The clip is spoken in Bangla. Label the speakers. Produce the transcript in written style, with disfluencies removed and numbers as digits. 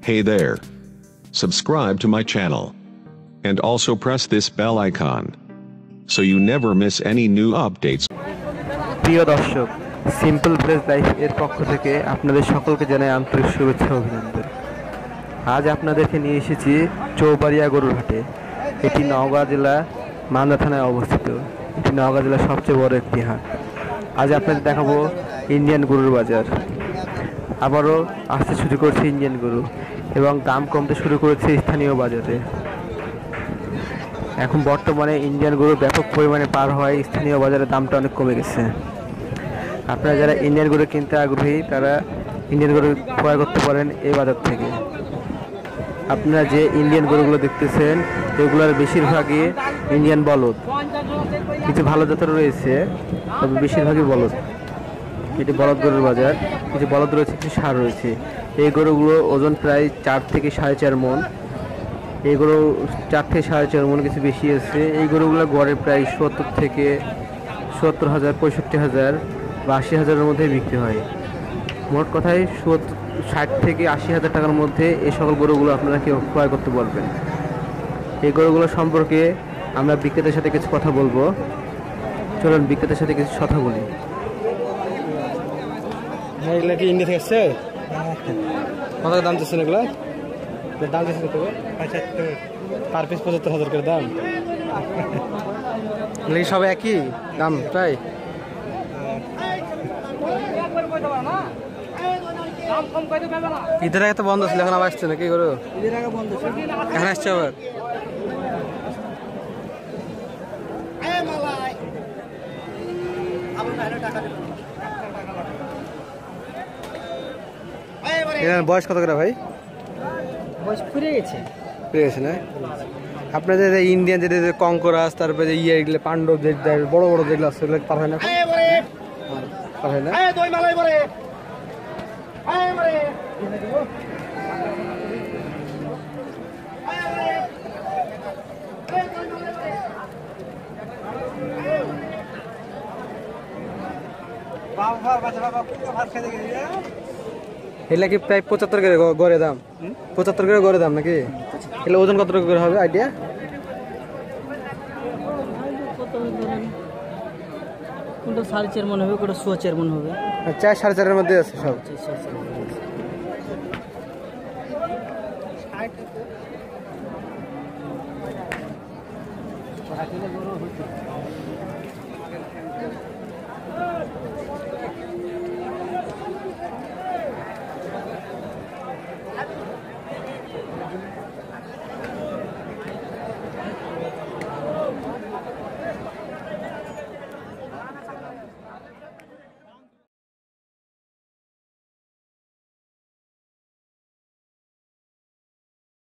Speaker 1: Hey there. Subscribe to my channel. And also press this bell icon. So you never miss any new updates.
Speaker 2: প্রিয় দর্শক, সিম্পল ভিলেজ লাইফ এর পক্ষ থেকে আপনাদের সকলকে জানাই আন্তরিক শুভেচ্ছা ও অভিনন্দন। আজ আপনাদেরকে নিয়ে এসেছি চৌবাড়িয়া গরুর হাটে। এটি নওগাঁ জেলা মান্দা থানায় অবস্থিত। এটি নওগাঁ জেলার সবচেয়ে বড় একটি হাট। আজ আপনাদের দেখাবো ইন্ডিয়ান গরুর বাজার। আবারও আসতে শুরু করেছে ইন্ডিয়ান গরু এবং দাম কমতে শুরু করেছে স্থানীয় বাজারে। এখন বর্তমানে ইন্ডিয়ান গরু ব্যাপক পরিমাণে পার হয়, স্থানীয় বাজারে দামটা অনেক কমে গেছে। আপনারা যারা ইন্ডিয়ান গরু কিনতে আগ্রহী তারা ইন্ডিয়ান গরু ক্রয় করতে পারেন এই বাজার থেকে। আপনারা যে ইন্ডিয়ান গরুগুলো দেখতেছেন এগুলোর বেশিরভাগই ইন্ডিয়ান বলদ, কিছু ভালো জাতের রয়েছে তবে বেশিরভাগই বলদ। এটি বলদ গরুর বাজার, কিছু বলদ রয়েছে, কিছু ষাঁড় রয়েছে। এই গরুগুলো ওজন প্রায় 4 থেকে 4.5 মণ। এই গরু 4 থেকে 4.5 মণ, কিছু বেশি আছে। এই গরুগুলো গড়ে প্রায় 70 থেকে 70,000, 65,000 বা 80,000-এর মধ্যে বিক্রি হয়। মোট কথায় 60 থেকে 80,000 টাকার মধ্যে এই সকল গরুগুলো আপনারা কেউ ক্রয় করতে পারবেন। এই গরুগুলো সম্পর্কে আমরা বিক্রেতার সাথে কিছু কথা বলবো। চলুন বিক্রেতার সাথে কিছু কথা বলি।
Speaker 3: এগুলো কি ইন্ডিয়া থেকে এসছে? কত দাম চাচ্ছেন এগুলো? দাম চাচ্ছেন কত? 75 পার পিস, 75,000 করে দাম। এগুলো কি সব একই দাম প্রায়? ঈদের আগে তো বন্ধ ছিল, এখন আবার আসছে নাকি গরু? ঈদের আগে বন্ধ ছিল, এখন আসছে আবার। বয়স কত করে ভাই?
Speaker 4: বয়স ফুরে গেছে
Speaker 3: না? আপনাদের ইন্ডিয়ান যে কঙ্করাস, তারপরে যে এগুলো পাণ্ডব, যে বড় বড় যেগুলো আছে সেগুলো পার হয় না? পার হয় না? এগুলা কি প্রায় 75 করে গড়ে দাম? 75 করে গড়ে দাম নাকি? এগুলো ওজন কত করে হবে আইডিয়া?
Speaker 4: কোনটা 4.5 মণ হবে, কোনটা 4.5 মণ হবে।
Speaker 3: 4 4.5-এর মধ্যে আছে সব।